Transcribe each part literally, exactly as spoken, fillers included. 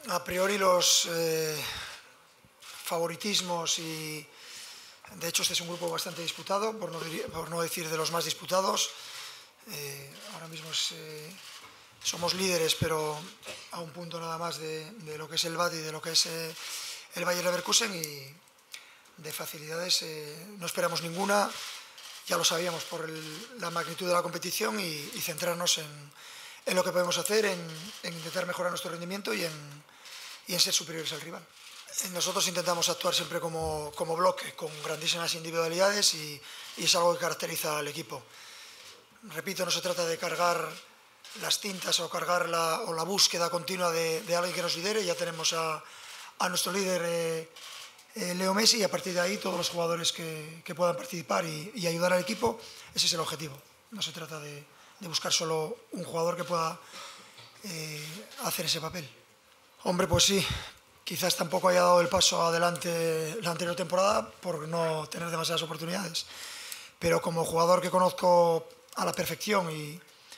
a priori los eh, favoritismos y de hecho este es un grupo bastante disputado, por no, por no decir de los más disputados. Eh, ahora mismo es, eh, somos líderes, pero a un punto nada más de, de lo que es el B A T y de lo que es eh, el Bayer Leverkusen, y de facilidades eh, no esperamos ninguna. Ya lo sabíamos por el, la magnitud de la competición y, y centrarnos en, en lo que podemos hacer, en, en intentar mejorar nuestro rendimiento y en, y en ser superiores al rival. Nosotros intentamos actuar siempre como, como bloque, con grandísimas individualidades y, y es algo que caracteriza al equipo. Repito, no se trata de cargar las tintas o cargar la, o la búsqueda continua de, de alguien que nos lidere. Ya tenemos a, a nuestro líder eh, eh, Leo Messi, y a partir de ahí todos los jugadores que, que puedan participar y, y ayudar al equipo. Ese es el objetivo. No se trata de, de buscar solo un jugador que pueda eh, hacer ese papel. Hombre, pues sí, quizás tampoco haya dado el paso adelante la anterior temporada por no tener demasiadas oportunidades, pero como jugador que conozco a la perfección y,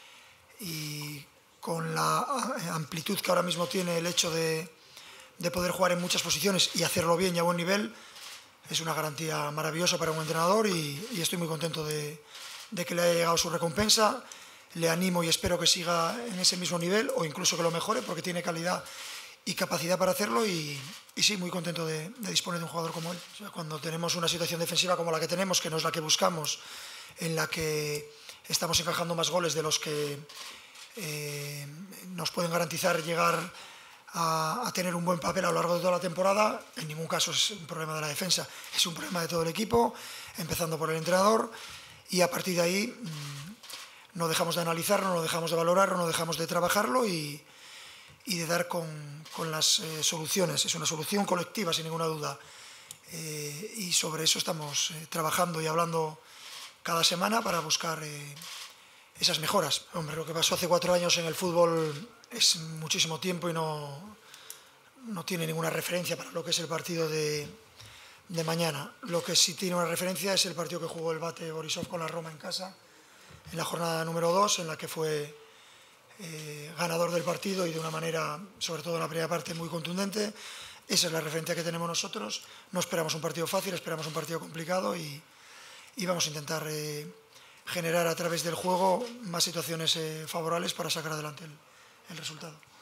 y con la amplitud que ahora mismo tiene el hecho de, de poder jugar en muchas posiciones y hacerlo bien y a buen nivel, es una garantía maravillosa para un entrenador y, y estoy muy contento de, de que le haya llegado su recompensa. Le animo y espero que siga en ese mismo nivel o incluso que lo mejore, porque tiene calidad y capacidad para hacerlo, y, y sí, muy contento de, de disponer de un jugador como él. O sea, cuando tenemos una situación defensiva como la que tenemos, que no es la que buscamos, en la que estamos encajando más goles de los que eh, nos pueden garantizar llegar a, a tener un buen papel a lo largo de toda la temporada, en ningún caso es un problema de la defensa, es un problema de todo el equipo, empezando por el entrenador, y a partir de ahí mmm, no dejamos de analizarlo, no dejamos de valorarlo, no dejamos de trabajarlo y y de dar con, con las eh, soluciones. Es una solución colectiva, sin ninguna duda. Eh, y sobre eso estamos eh, trabajando y hablando cada semana para buscar eh, esas mejoras. Hombre, lo que pasó hace cuatro años en el fútbol es muchísimo tiempo y no, no tiene ninguna referencia para lo que es el partido de, de mañana. Lo que sí tiene una referencia es el partido que jugó el Bate Borisov con la Roma en casa, en la jornada número dos, en la que fue Eh, ganador del partido y de una manera, sobre todo en la primera parte, muy contundente. Esa es la referencia que tenemos nosotros. No esperamos un partido fácil, esperamos un partido complicado y, y vamos a intentar eh, generar a través del juego más situaciones eh, favorables para sacar adelante el, el resultado.